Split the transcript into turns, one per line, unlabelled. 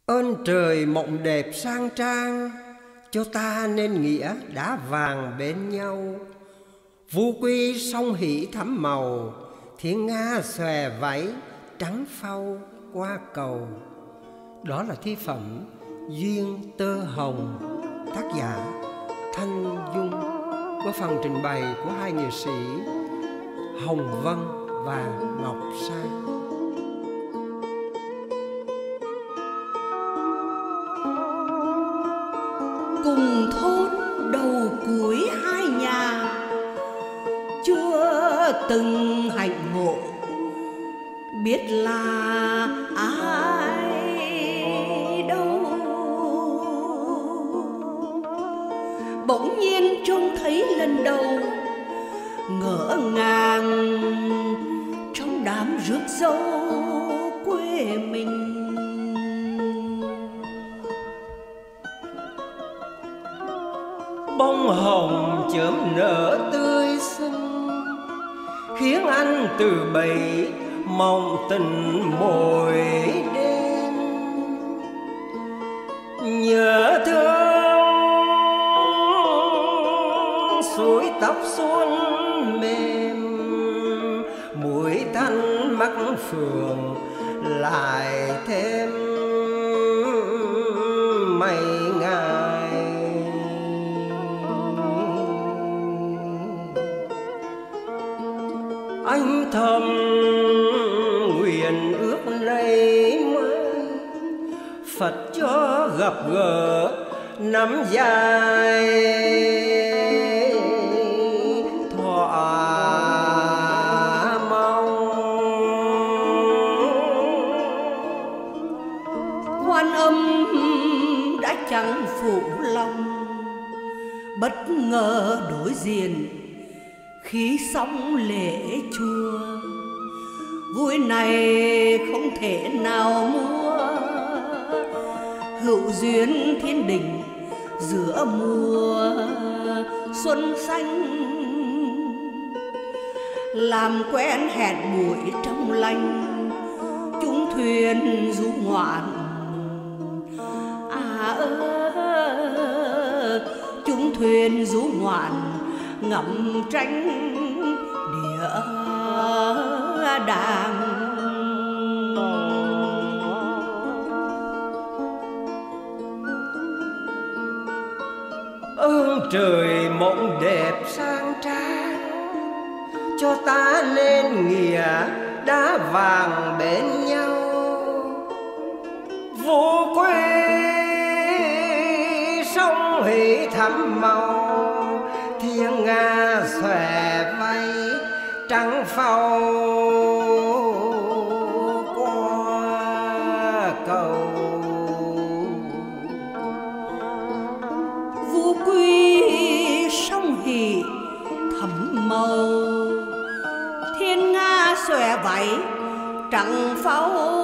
Ơn trời mộng đẹp sang trang, cho ta nên nghĩa đá vàng bên nhau. Vu quy song hỷ thắm màu, thiên nga xòe váy trắng phau qua cầu. Đó là thi phẩm Duyên Tơ Hồng, tác giả Thanh Dung, qua phần trình bày của hai nghệ sĩ Hồng Vân và Ngọc Sa.
Cùng thôn đầu cuối hai nhà, chưa từng hạnh ngộ, biết là ai đâu. Bỗng nhiên trông thấy lần đầu, ngỡ ngàng trong đám rước dâu quê mình.
Bông hồng chớm nở tươi xinh, khiến anh từ bấy mong tình mỗi đêm. Nhớ thương suối tóc xuân mềm, mũi thanh mắt phượng lại thêm mây ngài. Anh thầm nguyện ước này mới, Phật cho gặp gỡ năm dài thỏa mong.
Quan âm đã chẳng phụ lòng, bất ngờ đối diện khi xong lễ chùa. Vui này không thể nào mua, hữu duyên thiên đình giữa mùa xuân xanh. Làm quen hẹn buổi trong lành, chúng thuyền du ngoạn. Chúng thuyền du ngoạn ngắm tranh địa đàng.
Ơn trời mộng đẹp sang trang, cho ta nên nghĩa đá vàng bên nhau. Vô quê sông hỷ thắm màu, thiên nga xòe váy trắng phau qua cầu.
Vu quy song hỷ thắm màu, thiên nga xòe váy trắng phau